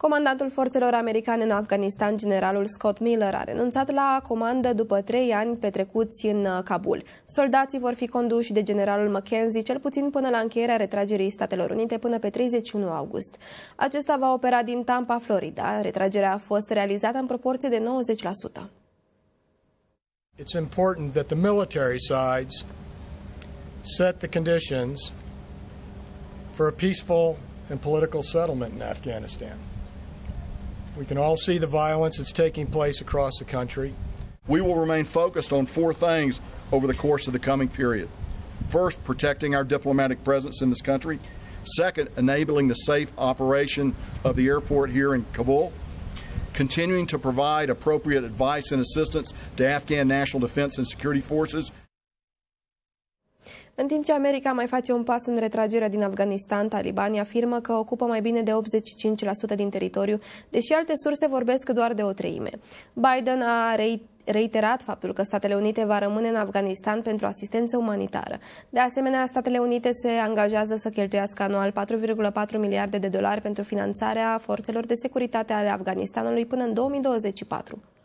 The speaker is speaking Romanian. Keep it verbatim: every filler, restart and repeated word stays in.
Comandantul forțelor americane în Afganistan, generalul Scott Miller, a renunțat la comandă după trei ani petrecuți în Kabul. Soldații vor fi conduși de generalul McKenzie cel puțin până la încheierea retragerii Statelor Unite până pe treizeci și unu august. Acesta va opera din Tampa, Florida. Retragerea a fost realizată în proporție de nouăzeci la sută. It's important that the military sides set the conditions for a peaceful and political settlement in Afghanistan. We can all see the violence that's taking place across the country. We will remain focused on four things over the course of the coming period. First, protecting our diplomatic presence in this country. Second, enabling the safe operation of the airport here in Kabul. Continuing to provide appropriate advice and assistance to Afghan National Defense and Security Forces. În timp ce America mai face un pas în retragerea din Afganistan, talibanii afirmă că ocupă mai bine de optzeci și cinci la sută din teritoriu, deși alte surse vorbesc doar de o treime. Biden a reiterat faptul că Statele Unite va rămâne în Afganistan pentru asistență umanitară. De asemenea, Statele Unite se angajează să cheltuiască anual patru virgulă patru miliarde de dolari pentru finanțarea forțelor de securitate ale Afganistanului până în două mii douăzeci și patru.